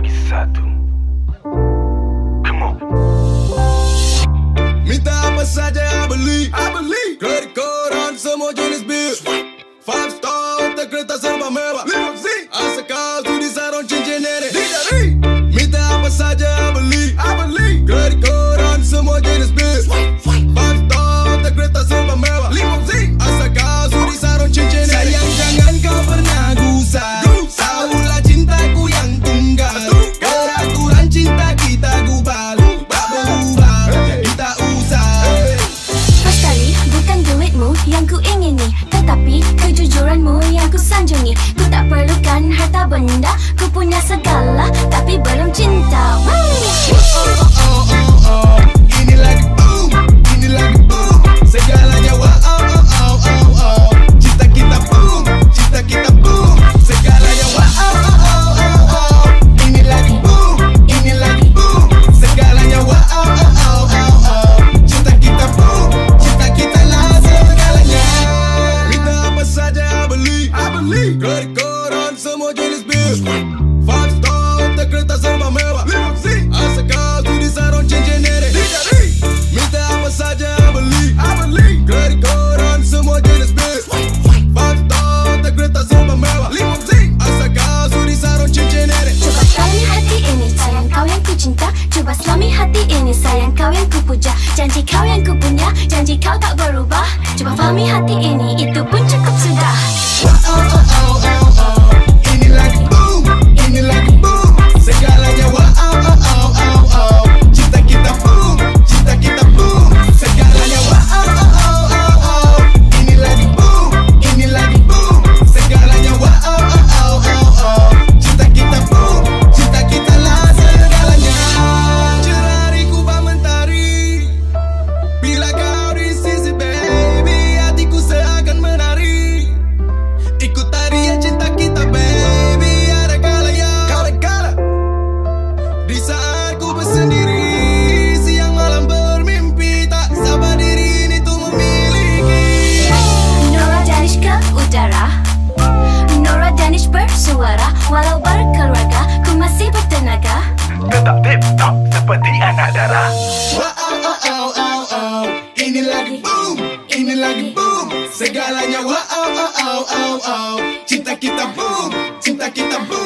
lagi satu. Come on. Minta apa saja beli, kredit koran semua jenis bil. 5 star hotel kereta serba mewah, asal kau sudi sarung cincin nenek. Minta apa saja beli, kredit koran semua jenis bil. 5 star hotel kereta serba mewah, asal kau sudi sarung cincin nenek. Sayang jangan kau pernah gusar, tahulah cintaku yang tunggal. Peraturan cinta kita gubal, tak berubah, jadi tak usah. Pastali bukan duitmu yang ku ingini, tetapi kejujuranmu yang ku sanjungi. Ku tak perlukan harta benda, ku punya segala, tapi belum cinta. Ini lagi boom, ini lagi boom, segalanya wow. Cinta kita boom, segalanya wow. Ini lagi boom, segalanya wow. Cinta kita boom, cinta kita lah segalanya. Minta apa saja beli, kredit koran semua jenis bil. 5 star hotel kereta serba mewah, asal kau sudi sarung cincin nenek. Minta apa saja beli, kredit koran semua jenis bil. 5 star hotel kereta serba mewah, asal kau sudi sarung cincin nenek. Coba selami hati ini, sayang kau yang ku cinta. Coba selami hati ini, sayang kau yang ku puja. Janji kau yang ku punya, janji kau tak berubah. Coba fahami hati ini, itu pun cukup sudah. Ini lagi boom, segalanya wow. Cinta kita boom, segalanya wow. Ini lagi boom, segalanya wow. Cinta kita boom, cinta kita lah segalanya. Cerah hariku bah mentari, bila kau di sisi baby, hatiku seakan menari. Ikut tarian cinta kita baby, ada kalanya kala di saat ku bersendiri, siang malam bermimpi, tak sabar diri ini tuh memiliki. Nora Danish ke udara, Nora Danish bersuara. Walau berkeluarga, ku masih bertenaga. Tetap tip-top seperti anak darah. Wow. Ini lagi boom, segalanya wow. Cinta kita boom,